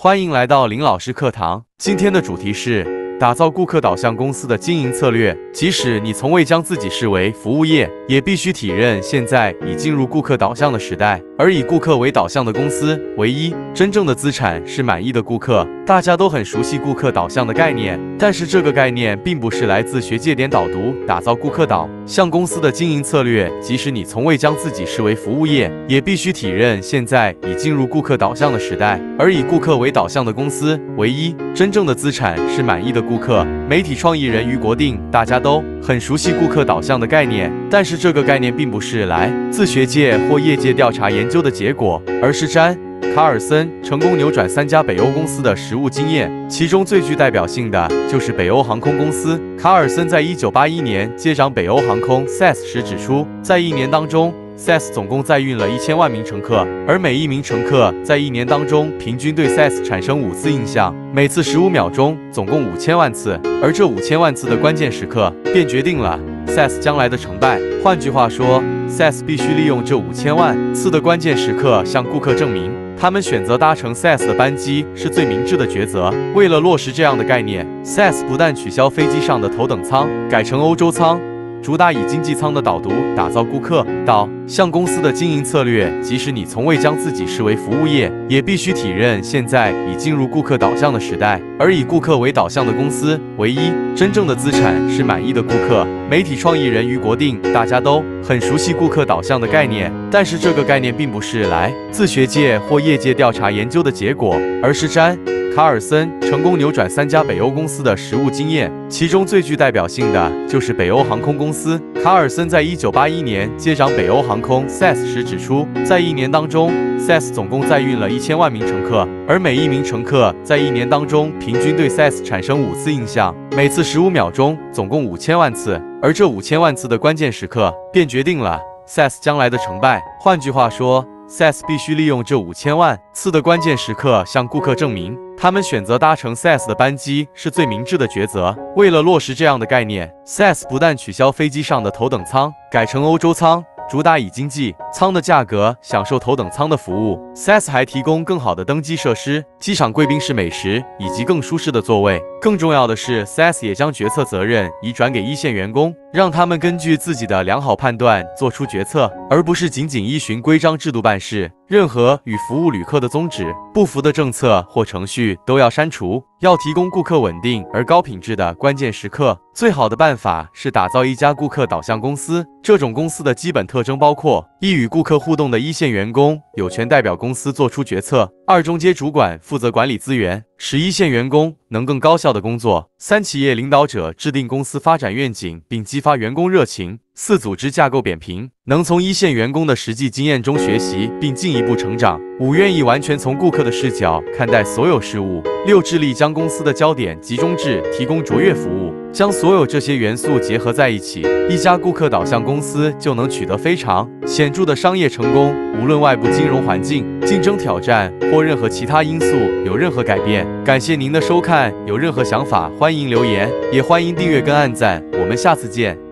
欢迎来到林老师课堂。今天的主题是打造顾客导向公司的经营策略。即使你从未将自己视为服务业，也必须体认现在已进入顾客导向的时代。而以顾客为导向的公司，唯一真正的资产是满意的顾客。大家都很熟悉顾客导向的概念，但是这个概念并不是来自学界点导读打造顾客导向公司的经营策略。即使你从未将自己视为服务业，也必须体认现在已进入顾客导向的时代。而以顾客为导向的公司，唯一真正的资产是满意的顾客。媒体创意人余国定，大家都很熟悉顾客导向的概念，但是这个概念并不是来自学界或业界调查研究的结果，而是卡尔森成功扭转3家北欧公司的实务经验，其中最具代表性的就是北欧航空公司。卡尔森在1981年接掌北欧航空 SAS 时指出，在一年当中SAS 总共载运了1000万名乘客，而每一名乘客在一年当中平均对 SAS 产生5次印象，每次15秒钟，总共5000万次。而这5000万次的关键时刻，便决定了 SAS 将来的成败。换句话说， SAS 必须利用这5000万次的关键时刻向顾客证明，他们选择搭乘 SAS 的班机是最明智的抉择。为了落实这样的概念， SAS 不但取消飞机上的头等舱，改成欧洲舱，主打以经济舱的导读打造顾客导向公司的经营策略。即使你从未将自己视为服务业，也必须体认现在已进入顾客导向的时代。而以顾客为导向的公司，唯一真正的资产是满意的顾客。媒体创意人余国定，大家都很熟悉顾客导向的概念，但是这个概念并不是来自学界或业界调查研究的结果，而是卡尔森成功扭转3家北欧公司的实务经验，其中最具代表性的就是北欧航空公司。卡尔森在1981年接掌北欧航空 SAS 时指出，在一年当中 SAS 总共载运了1000万名乘客，而每一名乘客在一年当中平均对 SAS 产生5次印象，每次15秒钟，总共5000万次。而这5000万次的关键时刻，便决定了 SAS 将来的成败。换句话说， SAS 必须利用这5000万次的关键时刻向顾客证明，他们选择搭乘 SAS 的班机是最明智的抉择。为了落实这样的概念， SAS 不但取消飞机上的头等舱，改成欧洲舱，主打以经济舱的价格享受头等舱的服务。 SAS 还提供更好的登机设施、机场贵宾室美食以及更舒适的座位。更重要的是， SAS 也将决策责任移转给一线员工，让他们根据自己的良好判断做出决策，而不是仅仅依循规章制度办事。任何与服务旅客的宗旨不符的政策或程序都要删除。要提供顾客稳定而高品质的关键时刻，最好的办法是打造一家顾客导向公司。这种公司的基本特征包括：一、与顾客互动的一线员工有权代表公司做出决策；二、中阶主管负责管理资源，使一线员工能更高效的工作；三、企业领导者制定公司发展愿景并激发员工热情；四、组织架构扁平，能从一线员工的实际经验中学习并进一步成长；五、愿意完全从顾客的视角看待所有事物；六、致力将公司的焦点集中至提供卓越服务。将所有这些元素结合在一起，一家顾客导向公司就能取得非常显著的商业成功。无论外部金融环境、竞争挑战或任何其他因素有任何改变。感谢您的收看，有任何想法欢迎留言，也欢迎订阅跟按赞。我们下次见。